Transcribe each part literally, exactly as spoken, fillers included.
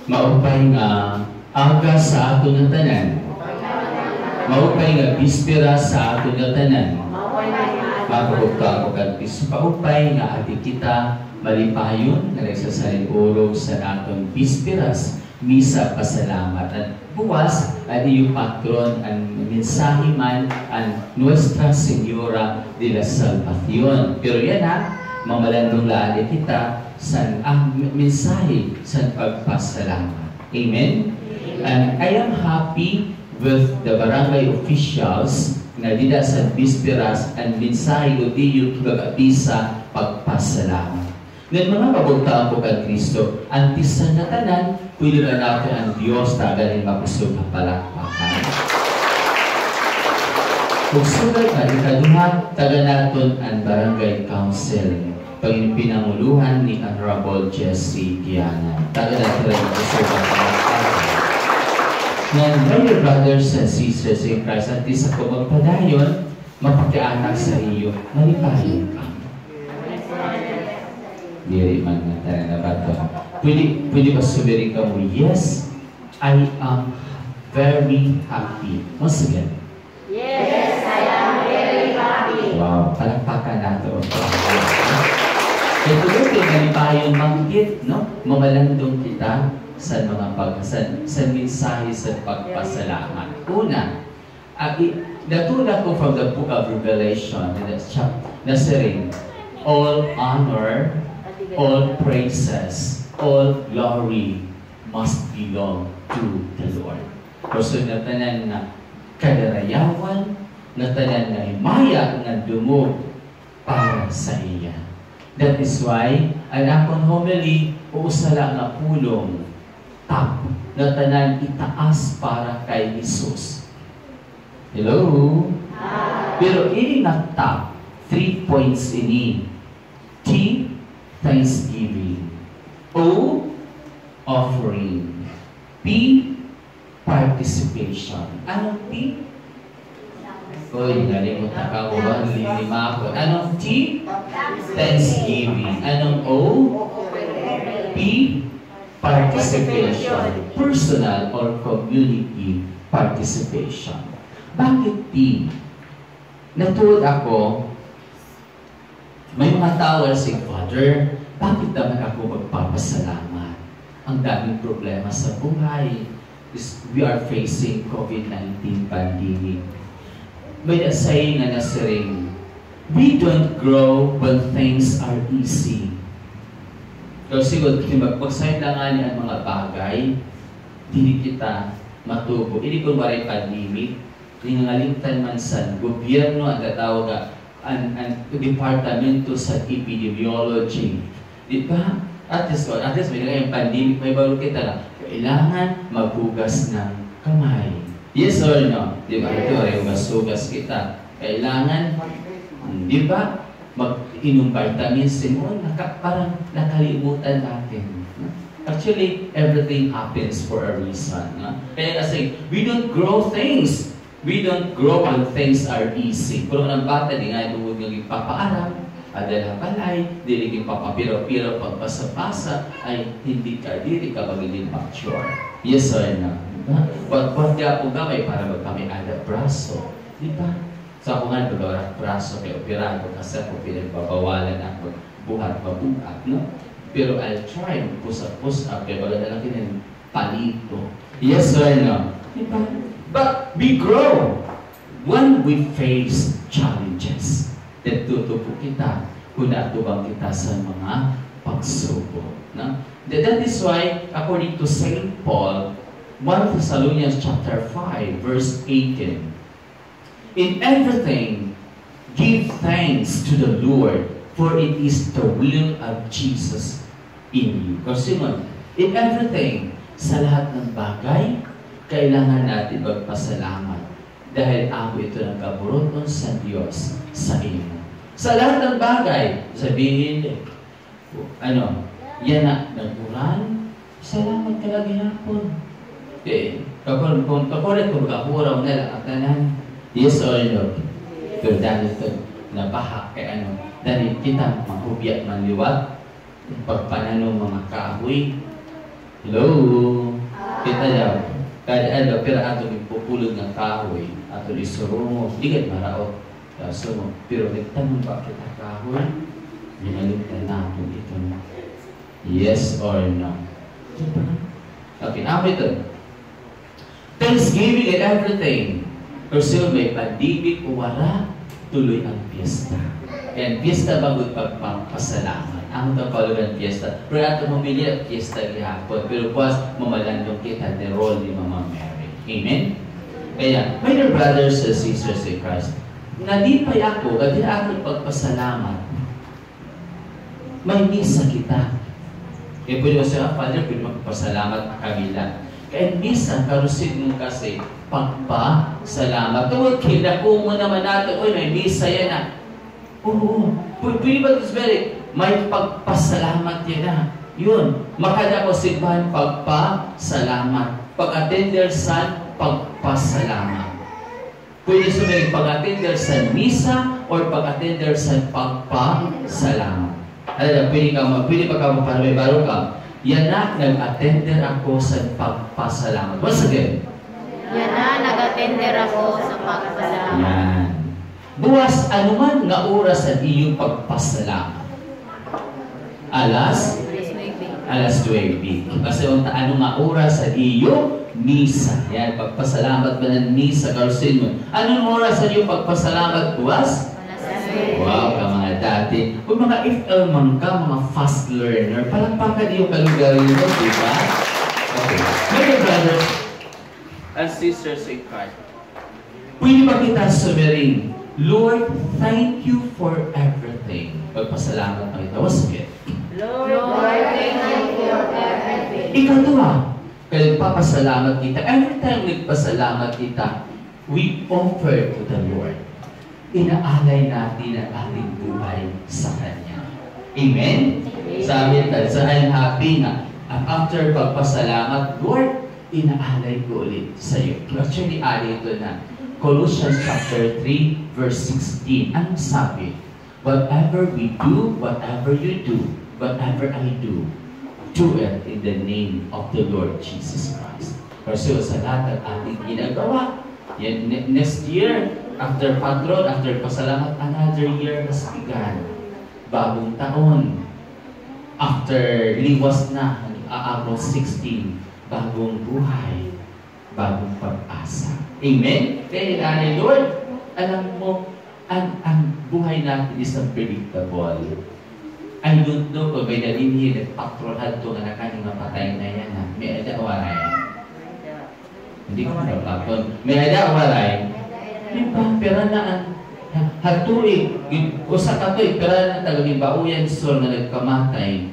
Maupay nga aga sa ato nga tanan. Maupay nga bispera sa ato nga tanan. Mapagugta ako kagpis. Maupay nga ati kita malipayon nga nagsasaling ulog sa atong bisperas misa pasalamat. At buwas at iyong patron ang mensahe man ang Nuestra Señora de la Salvación. Pero yan ha, mamalandong laali kita sa ang mensahe sa pagpasalamat. Amen? And I am happy with the barangay officials na dida sa bisperas ang mensahe o di yung gagabi sa pagpasalamat. Ngayon mga kabugtaan po kay Kristo, ang tisan na tanan, pwede na natin ang Diyos tagaling mapusog na palakpakan. Kung sugat na ikaduha, taga natin ang Barangay Council, pagpinamuluhan ni Honorable Jesse Giana. Taga natin ang mapusog na palakpakan. Ngayon, my brothers and sisters in Christ, at isa ko magpadayon, mapakianak sa iyo, malipahin ka. Diri man na tayo na ba ito? Pwede, pwede ba sumirin ka mo? Yes, I am very happy. Once again. Yes, I am very happy. Wow, palakpakan natin. Ito yung pinalipahin manggit, no? Mamalandong kita sa mga pag sa, sa mensahe sa pagpasalamat. Una, uh, natula ko from the book of Revelation, nasa rin, all honor, all praises, all glory must belong to the Lord. Kasi natanan na kadarayawan, natanan na himaya na dumog para sa iya. That is why, ang akong homily, uusala nga pulong, top, natanan itaas para kay Jesus. Hello? Hi. Pero ini na top, three points ini. T, thanksgiving. O, offering. P, participation. Anong P? Uy, nalimutan ka mo ba? Lilima ako. Anong T? Thanksgiving. Anong O? P, participation. Personal or community participation. Bakit P? Natuod ako, may mga tao na si Father, bakit naman ako magpapasalamat? Ang daming problema sa buhay. We are facing COVID nineteen pandemic. May a saying na nasa ring, we don't grow when things are easy. Kasi kung magsayang lang nga ang mga bagay, hindi kita matubo. Hindi kung maray pandemic, ninangalimtan man sa gobyerno ang tatawag ka, ang, ang departamento sa epidemiology. Di ba? At least, at least may nagayang pandemic, may baro kita na, kailangan maghugas ng kamay. Yes or no? Di ba? Ito ay hugas-hugas kita. Kailangan, di ba? Mag-inom vitamins, oh, naka, parang nakalimutan natin. Actually, everything happens for a reason. No? Kaya kasi, we don't grow things. We don't grow when things are easy. Kung ang bata, di nga ituwag ng ipapaaral, adala balay, di rin papapiro-piro, pagpasa-pasa, ay hindi ka, di ka magiging mature. Yes or no? Pag kaya po gamay para magkami ada braso. Di ba? Sa ako nga, pag braso kay operado kasi ako pinagbabawalan ako buhat mabuhat, no? Pero I'll try push-up, push-up, kaya baga na lang kinin palito. Yes or no? Di ba? But we grow when we face challenges. Natuto po kita kung natubang kita sa mga pagsubok. No? That is why, according to Saint Paul, First Thessalonians chapter five, verse eighteen, in everything, give thanks to the Lord, for it is the will of Jesus in you. Kasi nun, in everything, sa lahat ng bagay, kailangan natin magpasalamat dahil ako ito ng kaburoton sa Diyos sa inyo. Sa lahat ng bagay, sabihin, ano, yan na, nag-uran, salamat ka lagi hapon. Eh, kapag kung kapulit kung kapuraw nila at tanan, yes or no? Pero dahil ito, nabaha kay ano, dahil kita mahubya manliwat, pagpananong mga kahoy, Hello? Kita niya, kada ano, pero ato ipupulog ng kahoy, ato isurungo, di ka maraot. So, pero nagtanong ba kita kahoy? Minalutan natin ito. Yes or no? Okay, ako ito. Thanksgiving and everything. Kasi may pandemic o wala, tuloy ang piyesta. And piyesta bagod pagpapasalamat. Ang ito kalugan piyesta. Pero ato mamili ang piyesta gihapon. Pero pas mamalandong kita ni role ni Mama Mary. Amen? Kaya, my dear brothers and sisters in Christ, nalipay ako, at ako pagpasalamat. May misa kita. Kaya pwede ko siya, Father, pwede magpasalamat kabila. Kaya misa, karusin mo kasi, pagpasalamat. Tungkol, kinako mo naman natin, uy, may misa yan na. Oo, pwede ba this very, may pagpasalamat yan na. Yun, makada ko simbahan, pagpasalamat. Pag-attender sa pagpasalamat. Pwede sumili pag-attender sa misa or pag-attender sa pagpasalamat. Alam, pwede ka, pwede pa ka maparamay baro ka. Yan na, nag-attender ako sa pagpasalamat. Once again. Yan na, nag-attender ako sa pagpasalamat. Yan. Buwas, anuman nga oras sa iyong pagpasalamat? Alas? Alas twelve. Kasi unta, ano nga oras sa iyong misa? Yan, pagpasalamat ba ng misa? Karusin mo. Anong oras sa iyong pagpasalamat, buwas? Wow, ka mga dati. Kung mga F L man ka, mga fast learner, palagpakan yung kalugari mo, di ba? Okay. My brothers and sisters in Christ, pwede ba kita sumiring, Lord, thank you for everything. Pagpasalamat na kita. What's it? Lord, thank you for everything. Ikatula, kaya nagpapasalamat kita. Every time nagpasalamat kita, we offer to the Lord. Inaalay natin ang ating buhay sa Kanya. Amen? Amen. Sabi tayo, so I'm happy nga. At after pagpasalamat, Lord, inaalay ko ulit sa iyo. Actually, ali ito na. Colossians chapter three, verse sixteen. Ang sabi? Whatever we do, whatever you do, whatever I do, do it in the name of the Lord Jesus Christ. Kasi sa lahat ng ating ginagawa, yan, next year, after patron, after pasalamat, another year na sigan. Bagong taon. After liwas na, August sixteen, bagong buhay, bagong pag-asa. Amen? Kaya nanay, Lord, alam mo, ang, ang buhay natin is unpredictable. I don't know kung may nalinhin at patronan ito na nakaning mapatay na yan. Ha? May ada waray. Hindi ko napapon. May ada waray. Diba? Pero na ang hatuig, usa ka ito, pero na talagang bauyan sol na nagkamatay.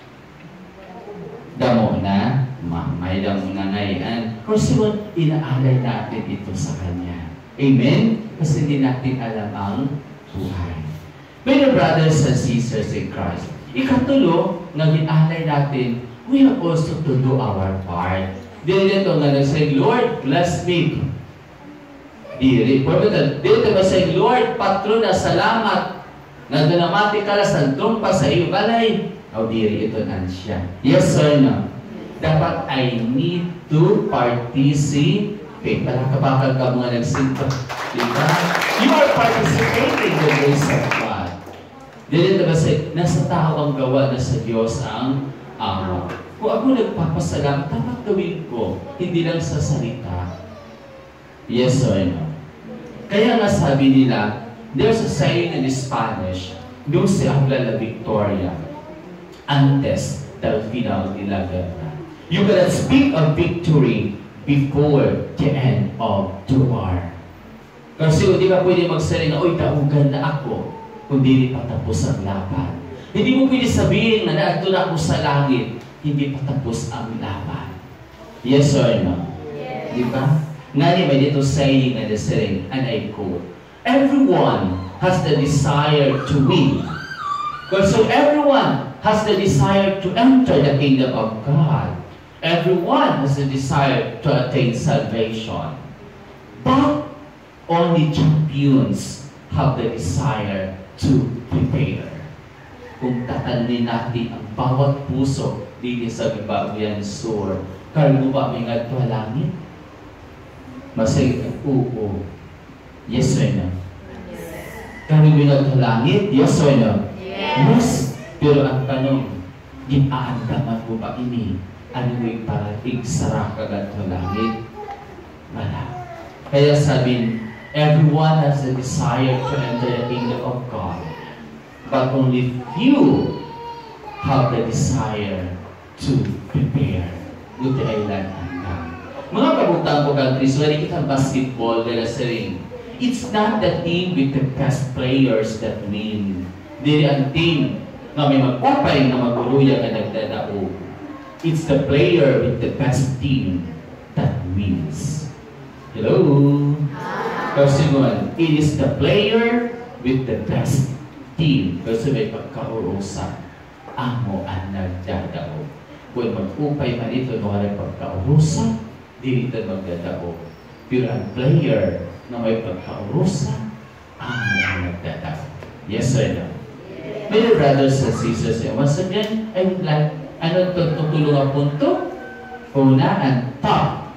Damo na, may damo na ngayon. Kasi inaalay natin ito sa Kanya. Amen? Kasi hindi natin alam ang buhay. Pero brothers and sisters in Christ, ikatulo, na inaalay natin, we have also to do our part. Dito nga nagsay, Lord, bless me. Diri. Dito ba say, Lord, patron na salamat. Nagdunamati ka lang sa trumpa sa iyo balay. O diri, ito na siya. Yes or no? Dapat I need to participate. Pala kapakal ka mga nagsinto. Diba? You are participating in the grace of God. Dito ba say, nasa tao ang gawa na sa Diyos ang ama. Kung ako nagpapasalamat, dapat gawin ko. Hindi lang sa salita. Yes or no? Kaya nga sabi nila, there's a saying in Spanish, no se habla la victoria antes del final de la guerra. You cannot speak of victory before the end of the war. Kasi hindi ka pwede magsaling na, oy, taugan na ako, kung di patapos ang laban. Hindi mo pwede sabihin na naagto na ako sa langit, hindi patapos ang laban. Yes or no? Yes. Di ba? Nga may dito saying na the saying, and I quote, everyone has the desire to win. So everyone has the desire to enter the kingdom of God. Everyone has the desire to attain salvation. But only champions have the desire to prepare. Kung tatanungin natin ang bawat puso Dili sa Babuyan Sur. Karno ba may nga ito langit? Masay, oo. Yes or no? Karno may nga ito langit? Yes or no? Yes. Pero ang tanong, ginaandaman mo ba ini? Ano yung parating sarap agad ito langit? Wala. Kaya sabihin, everyone has a desire to enter the kingdom of God. But only few have the desire to prepare. Buti ay lanang. Mga kabutang ko countries, wala kita basketball dala sa ring. It's not the team with the best players that win. Dili ang team na may magpapay na maguluya ka nagdadao. It's the player with the best team that wins. Hello? Kasi naman, it is the player with the best team. Kasi may pagkaurusan. Amo ang nagdadao. Kung mag-upay man ito, no may pagkaurusan, di ito magdadao. Pero ang player na may pagkaurusan, amo ang nagdadao. Yes or no? Many brothers and sisters, once again, I would like, ano ito tutulungan punto? Una, ang top.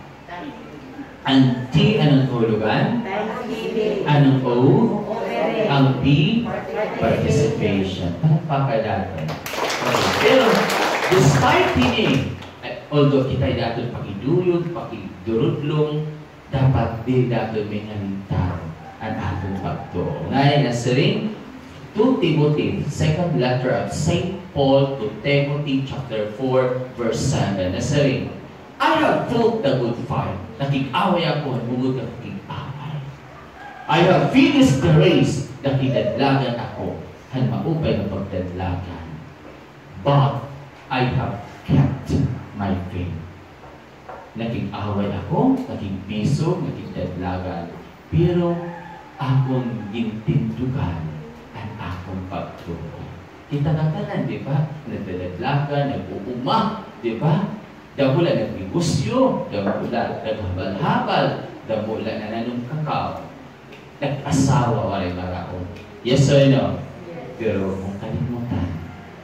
Ang T, anong tulugan? Anong O? Ang P, participation. Palakpakan. Pero, despite ini, although kita dapat pakiduyod, pakidurudlong, dapat din dapat may nalintang ang atong pagtuo. Ngayon, nasa ring, to Timothy, second letter of Saint Paul to Timothy, chapter four, verse seven. Nasa ring, I have fought the good fight. Nakik-away ako, bugod ka nakik-away. I have finished the race. Nakidadlagan ako. Han maupay na pagdadlagan. But I have kept my faith. Nakik-away ako, nakik-piso, nakidadlagan. Pero akong gintindugan ang akong pagtuo. Kita katalan, di ba? Nagdadlagan, nag-uuma, di ba? Damula nag-negosyo, damula naghabal-habal, damula na nanong kakao. Nag-asawa waray maraon. Yes or no? Pero kung kalimutan,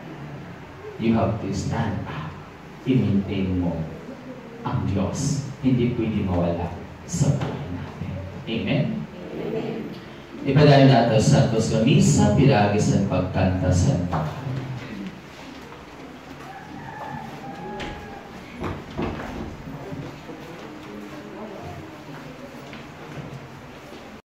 you have to stand up. I-maintain mo ang Diyos. Hindi pwede mawala sa buhay natin. Amen? Amen. Ipadali natin sa Santos Misa, piragis at pagkanta sa pagkanta.